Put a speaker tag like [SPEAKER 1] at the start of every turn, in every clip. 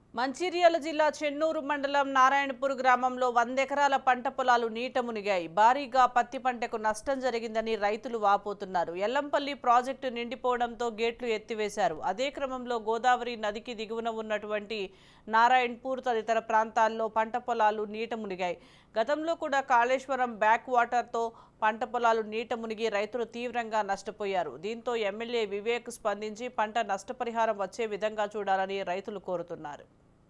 [SPEAKER 1] మంచిర్యాల జిల్లా చెన్నూరు మండలం నారాయణపూర్ గ్రామంలో 100 ఎకరాల పంట పొలాలు నీట మునిగాయి. భారీగా పత్తి పంటకు నష్టం జరిగిందని రైతులు వాపోతున్నారు. ఎల్లంపల్లి ప్రాజెక్టు నిండిపోవడంతో గేట్లు ఎత్తివేశారు. అదే క్రమంలో గోదావరి నదికి దిగువన ఉన్నటువంటి నారాయణపూర్ తదితర ప్రాంతాల్లో పంట పొలాలు నీట మునిగాయి. గతంలో కూడా కాళేశ్వరం బ్యాక్ వాటర్తో పంట పొలాలు నీట మునిగి రైతులు తీవ్రంగా నష్టపోయారు. దీంతో ఎమ్మెల్యే వివేక్ స్పందించి పంట నష్టపరిహారం వచ్చే విధంగా చూడాలని రైతులు కోరుతున్నారు.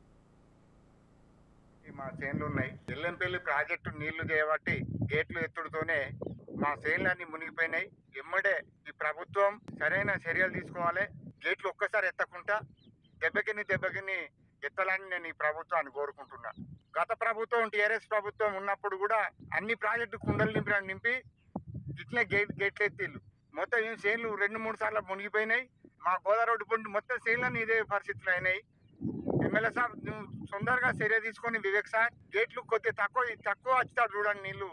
[SPEAKER 2] మా చేన్లు ఉన్నాయి. ఎల్లంపల్లి ప్రాజెక్టు నీళ్లు చేయబట్టి గేట్లు ఎత్తుడుతోనే మా చేన్లన్నీ మునిగిపోయినాయి. ఎమ్మడే ఈ ప్రభుత్వం సరైన చర్యలు తీసుకోవాలి. గేట్లు ఒక్కసారి ఎత్తకుండా దెబ్బకిని ఎత్తాలని నేను ఈ ప్రభుత్వాన్ని కోరుకుంటున్నా. గత ప్రభుత్వం టీఆర్ఎస్ ప్రభుత్వం ఉన్నప్పుడు కూడా అన్ని ప్రాజెక్టు కుండలు నింపి ఇట్లే గేట్లు ఎత్తిళ్ళు. మొత్తం ఈ చేన్లు 2-3 సార్లు మునిగిపోయినాయి. మా గోదావరి రోడ్డు పండి మొత్తం చేన్లన్నీ ఇదే పరిస్థితులు అయినాయి. ఎమ్మెల్యే సార్ నువ్వు తొందరగా చర్య తీసుకొని వివేక్ సార్ గేట్లు కొద్దిగా తక్కువ వచ్చాడు చూడండి నీళ్లు.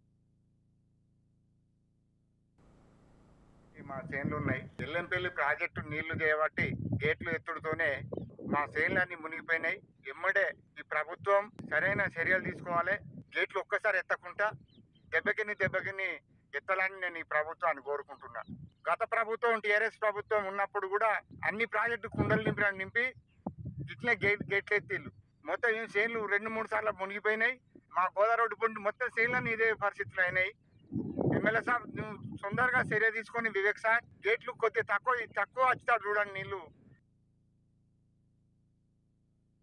[SPEAKER 2] మా చేన్లు ఉన్నాయి. ఎల్లంపల్లి ప్రాజెక్టు నీళ్లు చేయబట్టి గేట్లు ఎత్తుడుతోనే మా చేన్లన్నీ మునిగిపోయినాయి. ఎమ్మడే ఈ ప్రభుత్వం సరైన చర్యలు తీసుకోవాలి. గేట్లు ఒక్కసారి ఎత్తకుండా దెబ్బకిని ఎత్తాలని నేను ఈ ప్రభుత్వాన్ని కోరుకుంటున్నా. గత ప్రభుత్వం టీఆర్ఎస్ ప్రభుత్వం ఉన్నప్పుడు కూడా అన్ని ప్రాజెక్టు కుండలు నింపి ఇట్లే గేట్లు ఎత్తిళ్ళు. మొత్తం ఈ చేన్లు 2-3 సార్లు మునిగిపోయినాయి. మా గోదావరి రోడ్డు పండి మొత్తం చేన్లన్నీ ఇదే పరిస్థితులు అయినాయి. ఎమ్మెల్యే సార్ నువ్వు తొందరగా చర్య తీసుకొని వివేక్ సార్ గేట్లు కొద్దిగా తక్కువ వచ్చాడు చూడండి నీళ్లు.